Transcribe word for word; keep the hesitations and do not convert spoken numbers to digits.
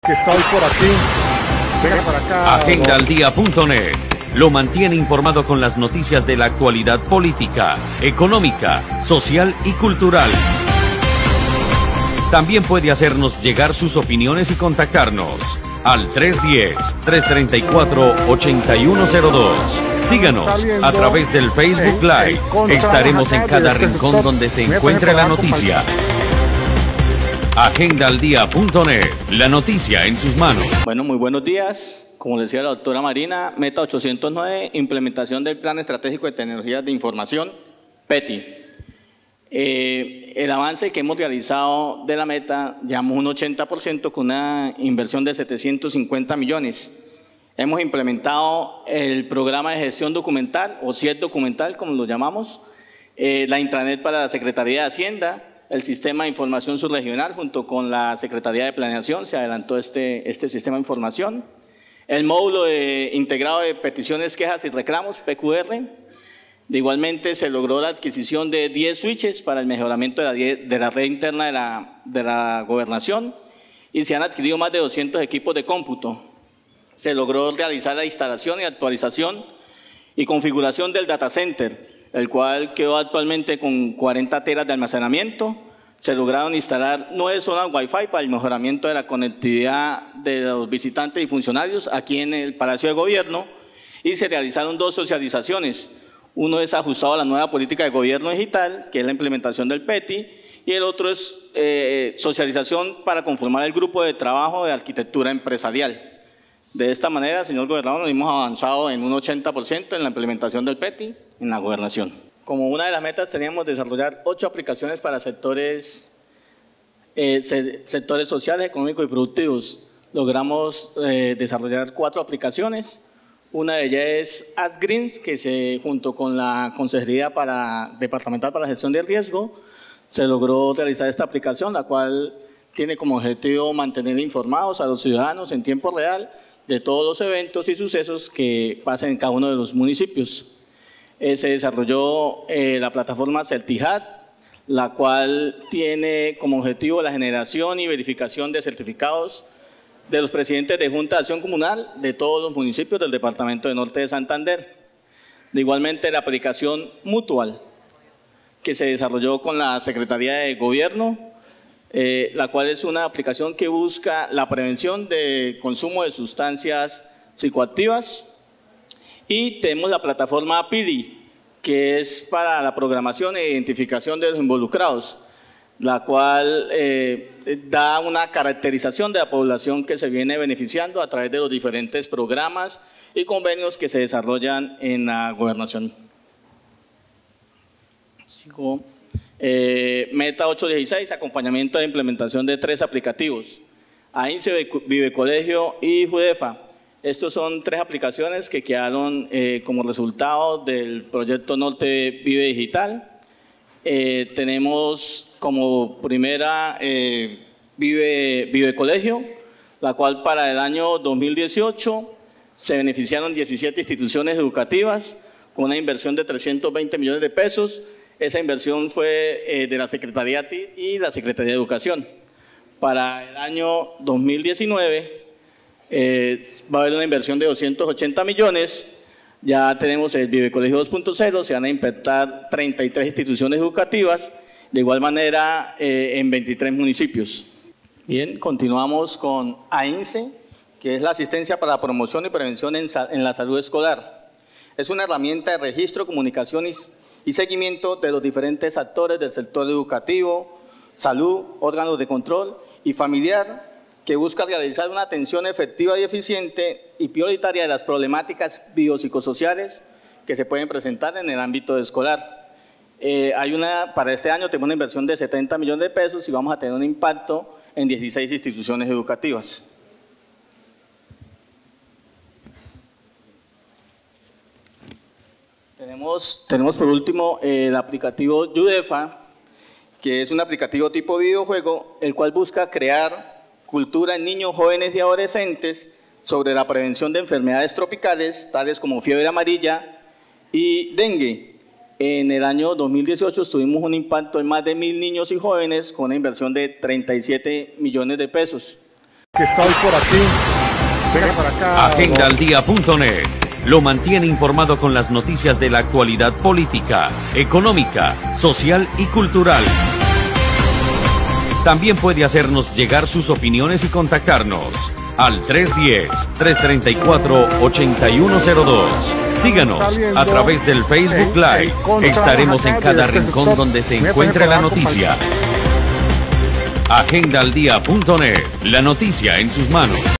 Que está hoy por aquí. Venga para acá. Agenda al día punto net lo mantiene informado con las noticias de la actualidad política, económica, social y cultural. También puede hacernos llegar sus opiniones y contactarnos al tres uno cero, tres tres cuatro, ocho uno cero dos. Síganos a través del Facebook Live. Estaremos en cada rincón donde se encuentre la noticia. Agenda al día punto net, la noticia en sus manos. Bueno, muy buenos días. Como decía la doctora Marina, Meta ochocientos nueve, implementación del Plan Estratégico de Tecnologías de Información, P E T I. Eh, el avance que hemos realizado de la meta, llevamos un ochenta por ciento con una inversión de setecientos cincuenta millones. Hemos implementado el programa de gestión documental, o C I E D documental, como lo llamamos, eh, la intranet para la Secretaría de Hacienda, el sistema de información subregional junto con la Secretaría de Planeación, se adelantó este, este sistema de información. El módulo de, integrado de peticiones, quejas y reclamos, P Q R. De igualmente se logró la adquisición de diez switches para el mejoramiento de la, de la red interna de la, de la gobernación y se han adquirido más de doscientos equipos de cómputo. Se logró realizar la instalación y actualización y configuración del data center, el cual quedó actualmente con cuarenta teras de almacenamiento. Se lograron instalar nueve zonas Wi-Fi para el mejoramiento de la conectividad de los visitantes y funcionarios aquí en el Palacio de Gobierno y se realizaron dos socializaciones. Uno es ajustado a la nueva política de gobierno digital, que es la implementación del P E T I, y el otro es eh, socialización para conformar el grupo de trabajo de arquitectura empresarial. De esta manera, señor gobernador, nos hemos avanzado en un ochenta por ciento en la implementación del P E T I en la gobernación. Como una de las metas teníamos desarrollar ocho aplicaciones para sectores, eh, se, sectores sociales, económicos y productivos. Logramos eh, desarrollar cuatro aplicaciones. Una de ellas es AdGreens, que se, junto con la Consejería para, Departamental para la Gestión de Riesgo, se logró realizar esta aplicación, la cual tiene como objetivo mantener informados a los ciudadanos en tiempo real de todos los eventos y sucesos que pasen en cada uno de los municipios. Eh, se desarrolló eh, la plataforma Certijat, la cual tiene como objetivo la generación y verificación de certificados de los presidentes de Junta de Acción Comunal de todos los municipios del Departamento de Norte de Santander. De igualmente la aplicación Mutual, que se desarrolló con la Secretaría de Gobierno, eh, la cual es una aplicación que busca la prevención de consumo de sustancias psicoactivas. Y tenemos la plataforma P I D I, que es para la programación e identificación de los involucrados, la cual eh, da una caracterización de la población que se viene beneficiando a través de los diferentes programas y convenios que se desarrollan en la gobernación. Sigo. Eh, Meta ocho dieciséis, acompañamiento de implementación de tres aplicativos, AINSE, Vive Colegio y Judefa. Estas son tres aplicaciones que quedaron eh, como resultado del proyecto Norte Vive Digital. Eh, tenemos como primera eh, Vive, Vive Colegio, la cual para el año dos mil dieciocho se beneficiaron diecisiete instituciones educativas con una inversión de trescientos veinte millones de pesos. Esa inversión fue eh, de la Secretaría T I y la Secretaría de Educación. Para el año dos mil diecinueve eh, va a haber una inversión de doscientos ochenta millones. Ya tenemos el Vive Colegio dos punto cero, se van a impactar treinta y tres instituciones educativas, de igual manera eh, en veintitrés municipios. Bien, continuamos con AINSE, que es la asistencia para la promoción y prevención en, en la salud escolar. Es una herramienta de registro, comunicación y, y seguimiento de los diferentes actores del sector educativo, salud, órganos de control y familiar, que busca realizar una atención efectiva y eficiente y prioritaria de las problemáticas biopsicosociales que se pueden presentar en el ámbito escolar. Eh, hay una, para este año tenemos una inversión de setenta millones de pesos y vamos a tener un impacto en dieciséis instituciones educativas. Tenemos, tenemos por último eh, el aplicativo Judefa, que es un aplicativo tipo videojuego, el cual busca crear cultura en niños, jóvenes y adolescentes sobre la prevención de enfermedades tropicales, tales como fiebre amarilla y dengue. En el año dos mil dieciocho tuvimos un impacto en más de mil niños y jóvenes con una inversión de treinta y siete millones de pesos. Que está hoy por aquí. Venga para acá. agenda al día punto net lo mantiene informado con las noticias de la actualidad política, económica, social y cultural. También puede hacernos llegar sus opiniones y contactarnos al tres uno cero, tres tres cuatro, ocho uno cero dos. Síganos a través del Facebook Live. Estaremos en cada rincón donde se encuentre la noticia. agenda al día punto net, la noticia en sus manos.